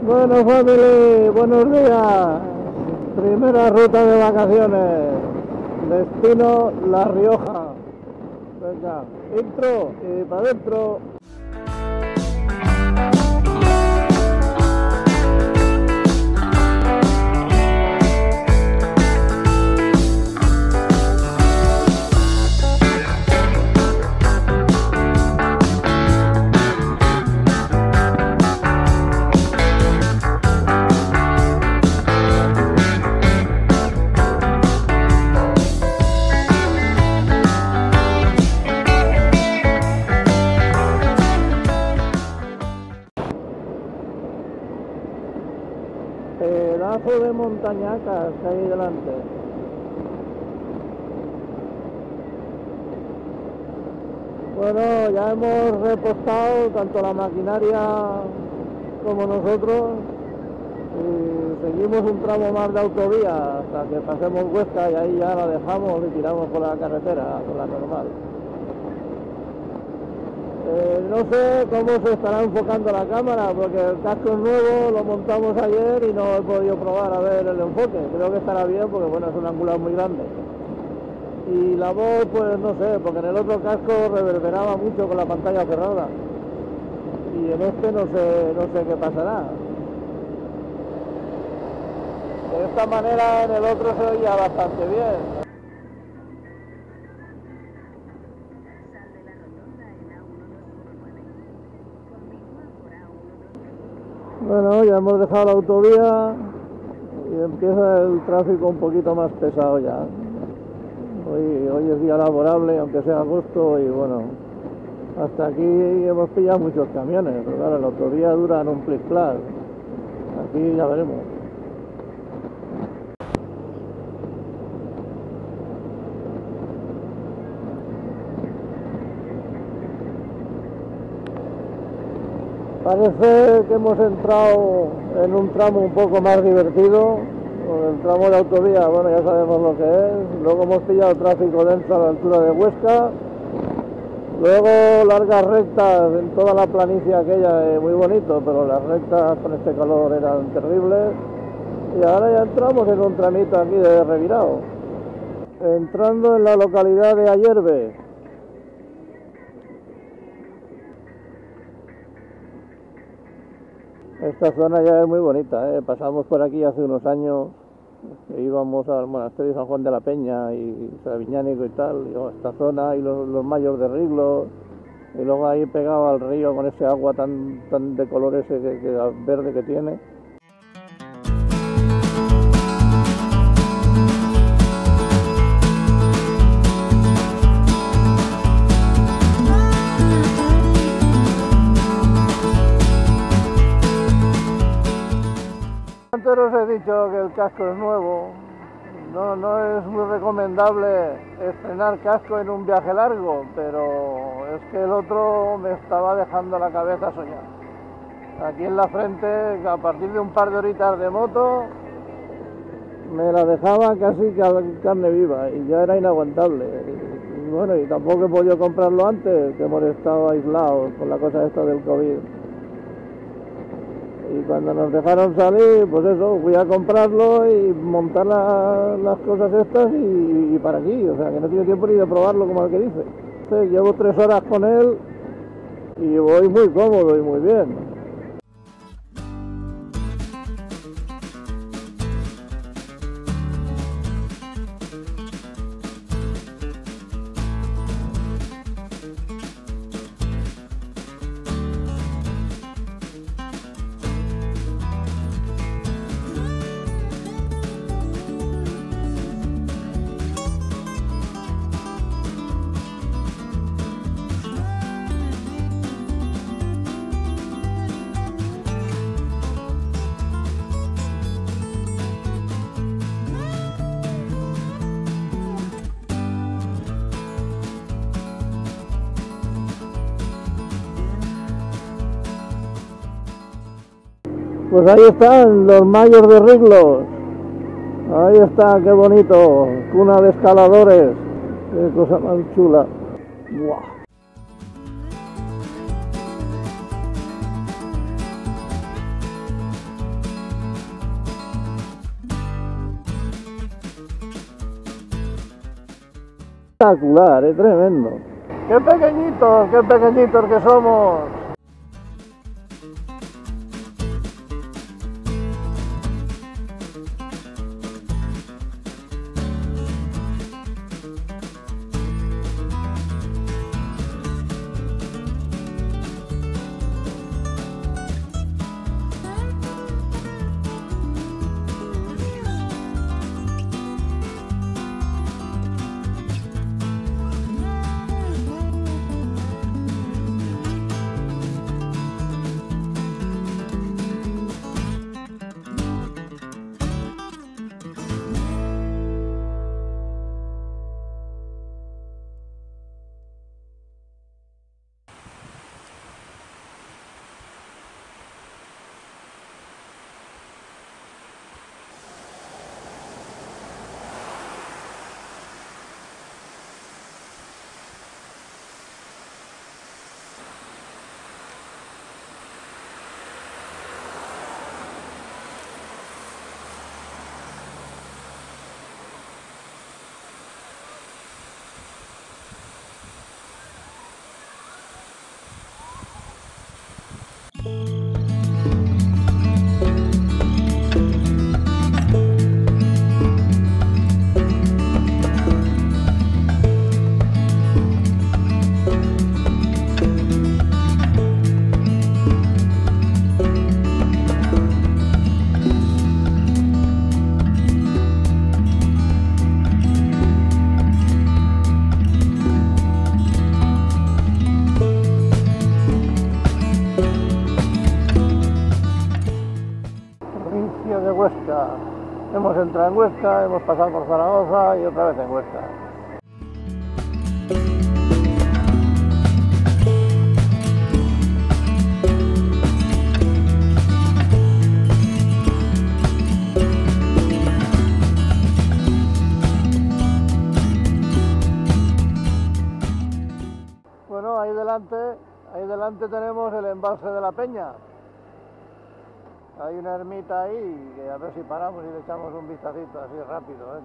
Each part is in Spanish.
Bueno, family, buenos días. Primera ruta de vacaciones. Destino La Rioja. Venga, intro y para adentro. Pedazo de montañacas que hay delante. Bueno, ya hemos repostado tanto la maquinaria como nosotros y seguimos un tramo más de autovía hasta que pasemos Huesca y ahí ya la dejamos y tiramos por la carretera, por la normal. No sé cómo se estará enfocando la cámara porque el casco es nuevo, lo montamos ayer y no he podido probar a ver el enfoque. Creo que estará bien porque bueno, es un angular muy grande. Y la voz pues no sé, porque en el otro casco reverberaba mucho con la pantalla cerrada. Y en este no sé qué pasará. De esta manera en el otro se oía bastante bien. Bueno, ya hemos dejado la autovía y empieza el tráfico un poquito más pesado ya. Hoy es día laborable, aunque sea agosto, y bueno, hasta aquí hemos pillado muchos camiones, pero claro, la autovía duran un plis-plas. Aquí ya veremos. Parece que hemos entrado en un tramo un poco más divertido. El tramo de autovía, bueno, ya sabemos lo que es. Luego hemos pillado tráfico denso a la altura de Huesca. Luego largas rectas en toda la planicie aquella, muy bonito, pero las rectas con este calor eran terribles. Y ahora ya entramos en un tramito aquí de revirado. Entrando en la localidad de Ayerbe. Esta zona ya es muy bonita, ¿eh? Pasamos por aquí hace unos años, íbamos al monasterio de San Juan de la Peña y Sabiñánico y tal, y esta zona y los mayos de Riglos, y luego ahí pegado al río con ese agua tan de color ese verde que tiene. Antes os he dicho que el casco es nuevo, no es muy recomendable estrenar casco en un viaje largo, pero es que el otro me estaba dejando la cabeza soñar. Aquí en la frente, a partir de un par de horitas de moto, me la dejaba casi carne viva y ya era inaguantable. Y bueno, y tampoco he podido comprarlo antes, que hemos estado aislados con la cosa esta del COVID. Y cuando nos dejaron salir, pues eso, fui a comprarlo y montar las cosas estas y para aquí, o sea que no tiene tiempo ni de probarlo como el que dice. Entonces, llevo 3 horas con él y voy muy cómodo y muy bien. Pues ahí están los mayos de Riglos. Ahí está, qué bonito. Cuna de escaladores. Qué cosa más chula. ¡Buah! espectacular, es tremendo. ¡Qué pequeñitos que somos! De Huesca. Hemos entrado en Huesca, hemos pasado por Zaragoza y otra vez en Huesca. Bueno, ahí delante tenemos el embalse de la Peña. Hay una ermita ahí, que a ver si paramos y le echamos un vistacito así rápido, ¿eh?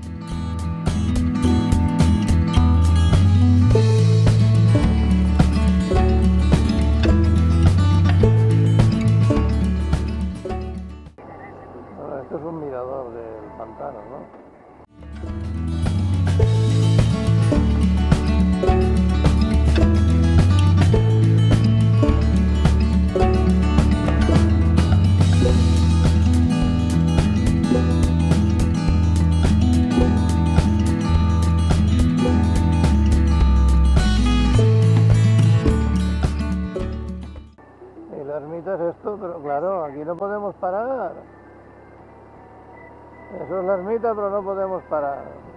Bueno, esto es un mirador del pantano, ¿no? La ermita es esto, pero claro, aquí no podemos parar. Eso es la ermita, pero no podemos parar.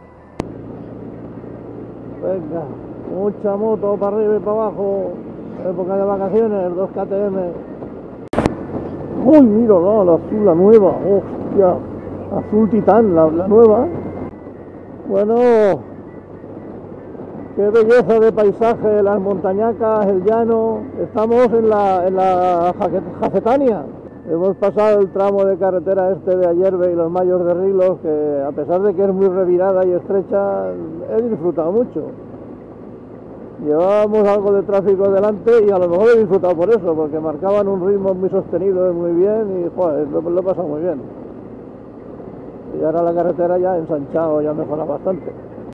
Venga, mucha moto para arriba y para abajo. Época de vacaciones, 2 KTM. ¡Uy, mírala, la azul, la nueva! ¡Hostia! Azul Titán, la nueva. Bueno, qué belleza de paisaje, las montañacas, el llano. Estamos en la Jacetania. Hemos pasado el tramo de carretera este de Ayerbe y los Mayos de Rilos, que a pesar de que es muy revirada y estrecha, he disfrutado mucho. Llevábamos algo de tráfico delante y a lo mejor he disfrutado por eso, porque marcaban un ritmo muy sostenido y muy bien y joder, lo he pasado muy bien. Y ahora la carretera ya ha ensanchado, ya mejora bastante.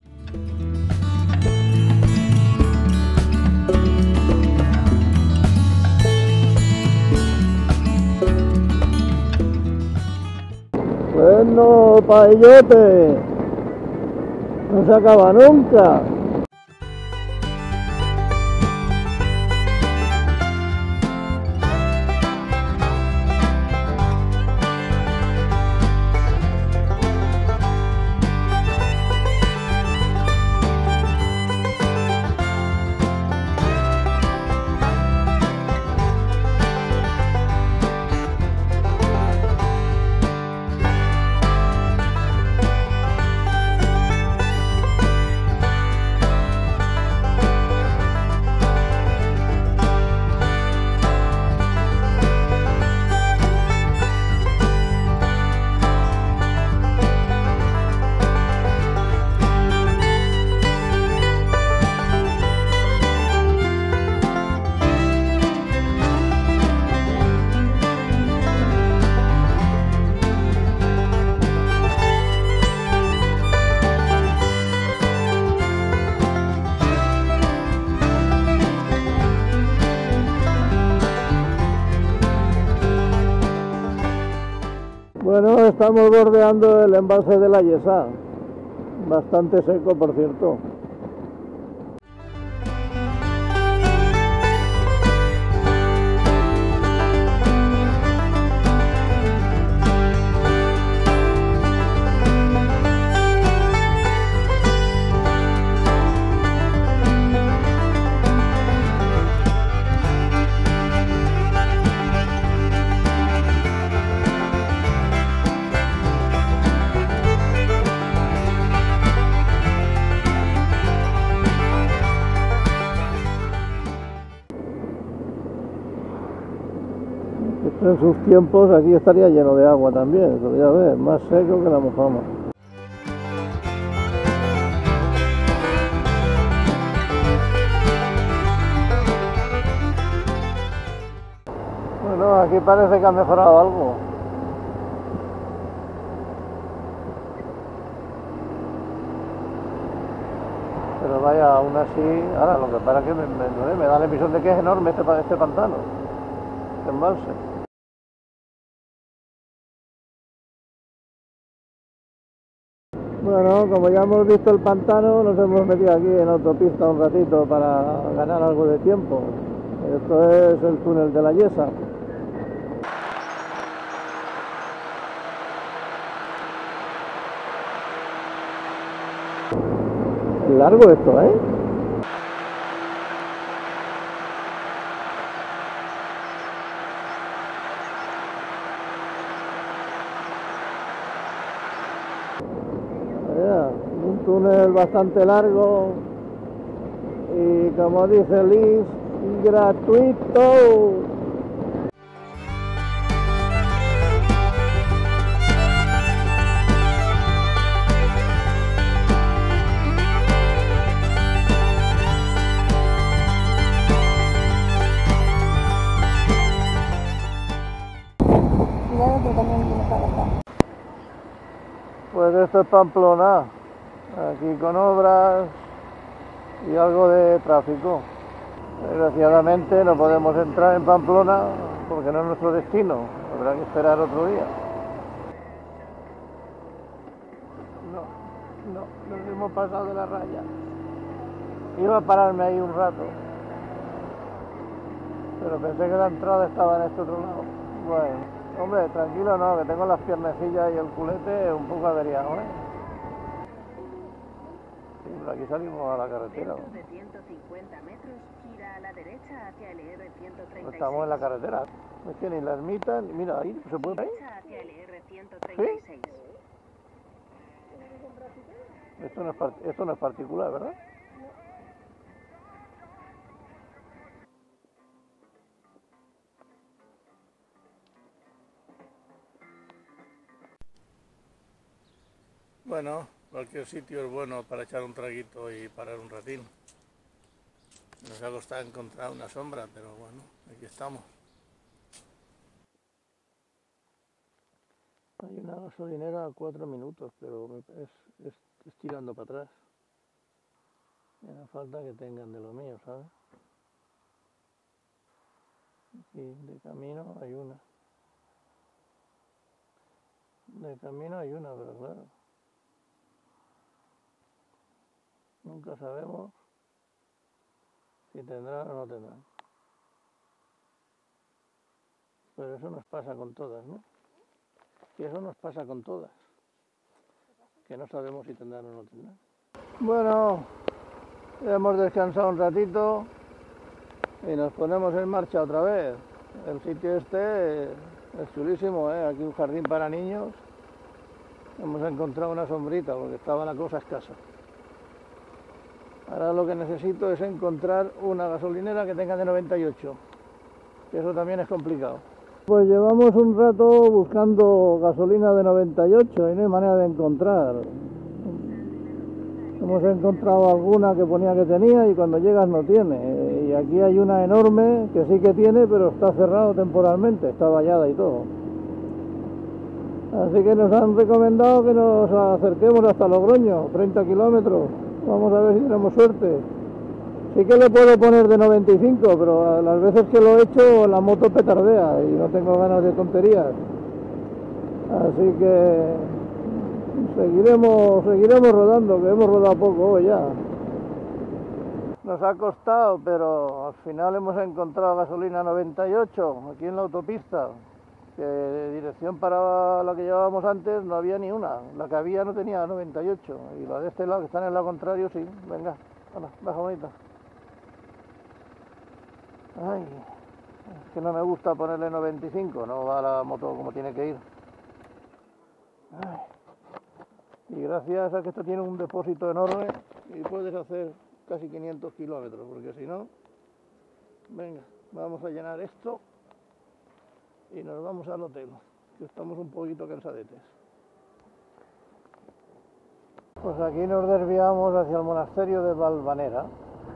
Bueno, paellote, no se acaba nunca. Bueno, estamos bordeando el embalse de la Yesa, bastante seco por cierto. En sus tiempos aquí estaría lleno de agua también, pero ya ves, más seco que la mojama. Bueno, aquí parece que ha mejorado algo. Pero vaya, aún así, ahora lo que pasa es que me da la impresión de que es enorme este pantano, este embalse. Bueno, como ya hemos visto el pantano, nos hemos metido aquí en autopista un ratito para ganar algo de tiempo. Esto es el túnel de la Yesa. Largo esto, ¿eh? Un túnel bastante largo y, como dice Liz, gratuito. Pues esto es Pamplona, aquí con obras y algo de tráfico. Desgraciadamente no podemos entrar en Pamplona porque no es nuestro destino, habrá que esperar otro día. No, nos hemos pasado de la raya. Iba a pararme ahí un rato, pero pensé que la entrada estaba en este otro lado. Bueno. Hombre, tranquilo no, que tengo las piernecillas y el culete un poco averiado, ¿eh? Sí, pero aquí salimos a la carretera. Dentro de 150 metros, gira a la derecha hacia el ER-136. Estamos en la carretera. Es que ni la ermita, mira, ahí se puede ir. Hacia el ER-136. ¿Sí? Esto no es particular, ¿verdad? Bueno, cualquier sitio es bueno para echar un traguito y parar un ratín. Nos ha costado encontrar una sombra, pero bueno, aquí estamos. Hay una gasolinera a 4 minutos, pero es tirando para atrás. Me da falta que tengan de lo mío, ¿sabes? Aquí de camino hay una. De camino hay una, pero claro. Nunca sabemos si tendrán o no tendrán. Pero eso nos pasa con todas, ¿no? Que eso nos pasa con todas. Que no sabemos si tendrán o no tendrán. Bueno, hemos descansado un ratito y nos ponemos en marcha otra vez. El sitio este es chulísimo, ¿eh? Aquí un jardín para niños. Hemos encontrado una sombrita porque estaba la cosa escasa. Ahora lo que necesito es encontrar una gasolinera que tenga de 98, que eso también es complicado. Pues llevamos un rato buscando gasolina de 98 y no hay manera de encontrar. Hemos encontrado alguna que ponía que tenía y cuando llegas no tiene. Y aquí hay una enorme que sí que tiene, pero está cerrado temporalmente, está vallada y todo. Así que nos han recomendado que nos acerquemos hasta Logroño, 30 kilómetros. Vamos a ver si tenemos suerte. Sí que le puedo poner de 95, pero las veces que lo he hecho la moto petardea y no tengo ganas de tonterías. Así que seguiremos rodando, que hemos rodado poco hoy ya. Nos ha costado, pero al final hemos encontrado gasolina 98 aquí en la autopista, que de dirección para la que llevábamos antes no había ni una, la que había no tenía 98, y la de este lado, que está en el lado contrario, sí. Venga, anda, baja bonita. Ay, es que no me gusta ponerle 95, no va la moto como tiene que ir. Ay. Y gracias a que esto tiene un depósito enorme y puedes hacer casi 500 kilómetros, porque si no, venga, vamos a llenar esto y nos vamos al hotel, que estamos un poquito cansadetes. Pues aquí nos desviamos hacia el monasterio de Valvanera.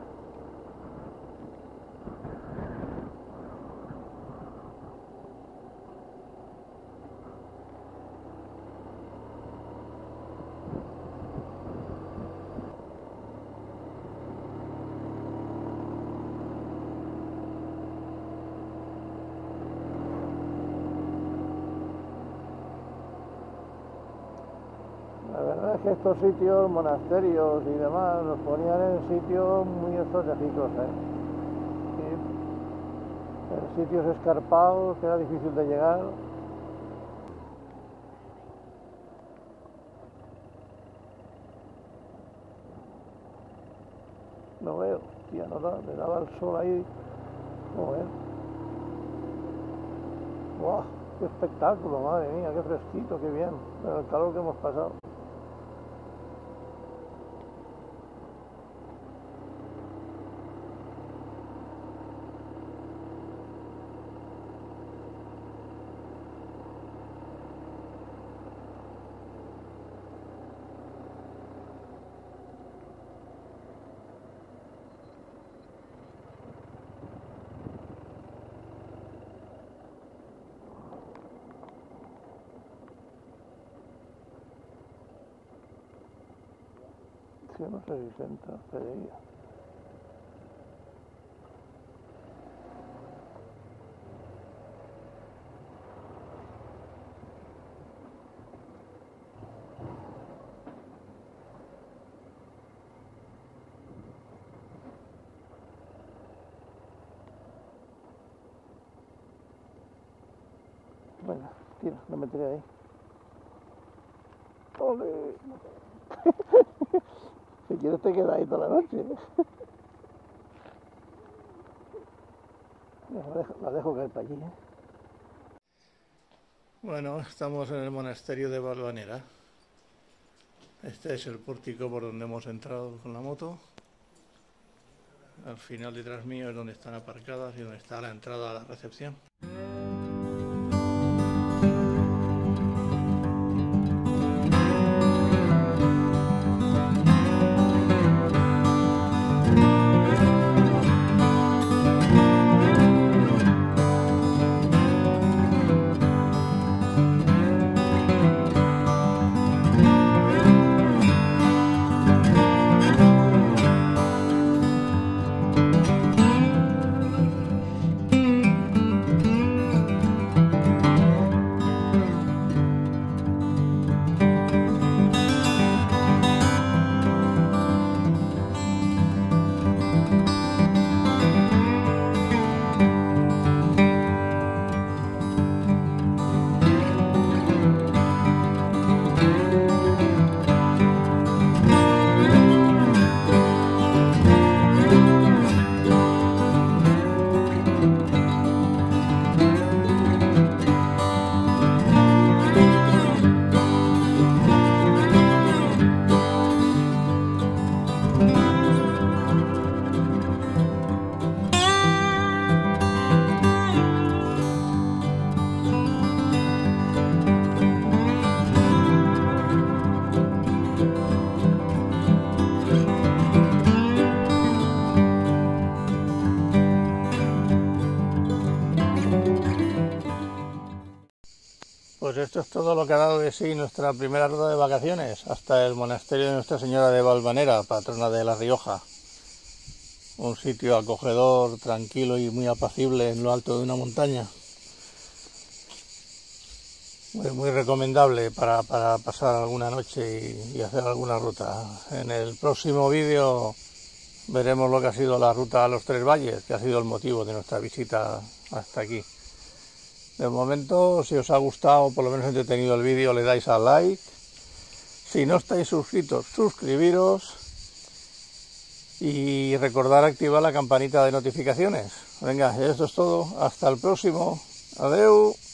La verdad es que estos sitios, monasterios y demás, los ponían en sitios muy estratégicos, sí. En sitios escarpados, que era difícil de llegar. No veo, tía, no da, le daba el sol ahí. Joder. ¡Guau! ¡Qué espectáculo! Madre mía, qué fresquito, qué bien. Pero el calor que hemos pasado. Sí, no sé si se entra, debería. Venga, tira, no me tiré ahí. ¡Ole! Si quieres te quedas ahí toda la noche. La dejo caer para allí, Bueno, estamos en el monasterio de Valvanera. Este es el pórtico por donde hemos entrado con la moto. Al final detrás mío es donde están aparcadas y donde está la entrada a la recepción. Pues esto es todo lo que ha dado de sí nuestra primera ruta de vacaciones hasta el monasterio de Nuestra Señora de Valvanera, patrona de La Rioja. Un sitio acogedor, tranquilo y muy apacible en lo alto de una montaña. muy recomendable para pasar alguna noche y hacer alguna ruta. En el próximo vídeo veremos lo que ha sido la ruta a los Tres Valles, que ha sido el motivo de nuestra visita hasta aquí. De momento, si os ha gustado, por lo menos entretenido el vídeo, le dais al like. Si no estáis suscritos, suscribiros y recordar activar la campanita de notificaciones. Venga, esto es todo. Hasta el próximo. Adeu.